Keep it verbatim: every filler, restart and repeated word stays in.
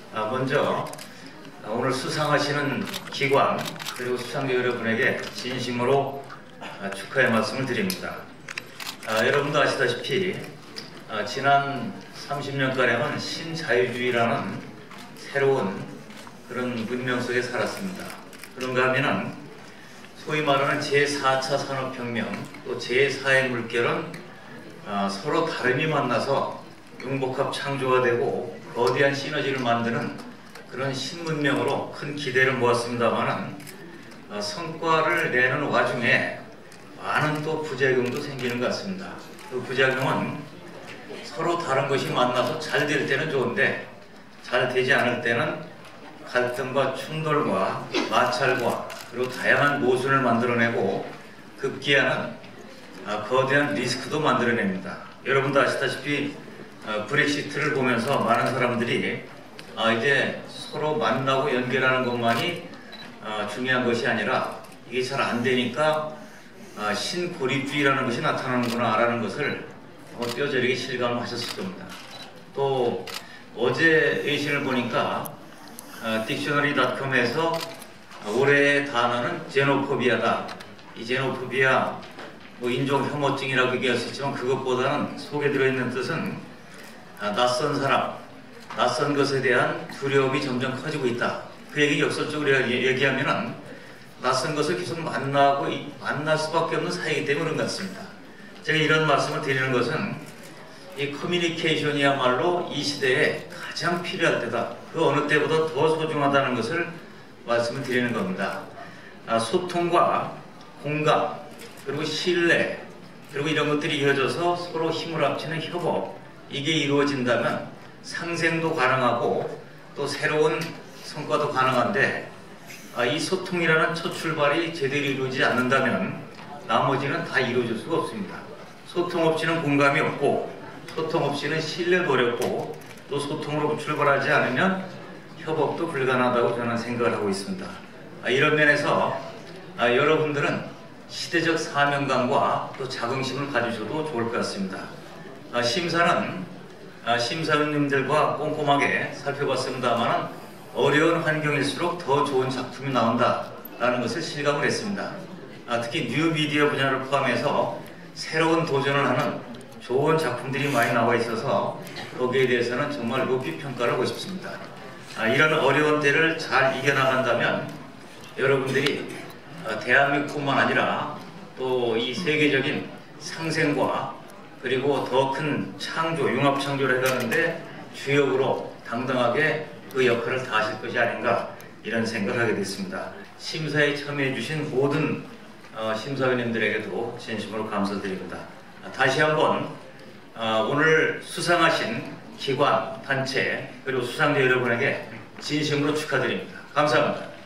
아, 먼저 오늘 수상하시는 기관 그리고 수상자 여러분에게 진심으로 축하의 말씀을 드립니다. 아, 여러분도 아시다시피 아, 지난 삼십 년가량은 신자유주의라는 새로운 그런 문명 속에 살았습니다. 그런가 하면은 소위 말하는 제사 차 산업혁명 또 제사의 물결은 아, 서로 다름이 만나서 융복합 창조가 되고 거대한 시너지를 만드는 그런 신문명으로 큰 기대를 모았습니다만은 어, 성과를 내는 와중에 많은 또 부작용도 생기는 것 같습니다. 그 부작용은 서로 다른 것이 만나서 잘 될 때는 좋은데 잘 되지 않을 때는 갈등과 충돌과 마찰과 그리고 다양한 모순을 만들어내고 급기야는 어, 거대한 리스크도 만들어냅니다. 여러분도 아시다시피 어, 브렉시트를 보면서 많은 사람들이 아, 이제 서로 만나고 연결하는 것만이 어, 중요한 것이 아니라 이게 잘 안 되니까 어, 신고립주의라는 것이 나타나는구나 라는 것을 어, 뼈저리게 실감하셨을 겁니다. 또 어제 외신을 보니까 어, 딕셔너리 닷컴에서 올해의 단어는 제노포비아다. 이 제노포비아 뭐 인종 혐오증이라고 얘기했었지만 그것보다는 속에 들어있는 뜻은 아, 낯선 사람, 낯선 것에 대한 두려움이 점점 커지고 있다. 그 얘기 역설적으로 얘기하면은 낯선 것을 계속 만나고 만날 수밖에 없는 사이이기 때문에 그런 것 같습니다. 제가 이런 말씀을 드리는 것은 이 커뮤니케이션이야말로 이 시대에 가장 필요할 때다. 그 어느 때보다 더 소중하다는 것을 말씀을 드리는 겁니다. 아, 소통과 공감 그리고 신뢰 그리고 이런 것들이 이어져서 서로 힘을 합치는 협업 이게 이루어진다면 상생도 가능하고 또 새로운 성과도 가능한데 아, 이 소통이라는 첫 출발이 제대로 이루어지지 않는다면 나머지는 다 이루어질 수가 없습니다. 소통 없이는 공감이 없고 소통 없이는 신뢰도 어렵고 또 소통으로 출발하지 않으면 협업도 불가능하다고 저는 생각을 하고 있습니다. 아, 이런 면에서 아, 여러분들은 시대적 사명감과 또 자긍심을 가지셔도 좋을 것 같습니다. 아, 심사는 아, 심사위원님들과 꼼꼼하게 살펴봤습니다만 어려운 환경일수록 더 좋은 작품이 나온다라는 것을 실감을 했습니다. 아, 특히 뉴미디어 분야를 포함해서 새로운 도전을 하는 좋은 작품들이 많이 나와 있어서 거기에 대해서는 정말 높이 평가를 하고 싶습니다. 아, 이런 어려운 때를 잘 이겨나간다면 여러분들이 아, 대한민국뿐만 아니라 또 이 세계적인 상생과 그리고 더 큰 창조, 융합 창조를 해가는데 주역으로 당당하게 그 역할을 다하실 것이 아닌가 이런 생각을 하게 됐습니다. 심사에 참여해 주신 모든 어, 심사위원님들에게도 진심으로 감사드립니다. 아, 다시 한번 어, 오늘 수상하신 기관, 단체 그리고 수상자 여러분에게 진심으로 축하드립니다. 감사합니다.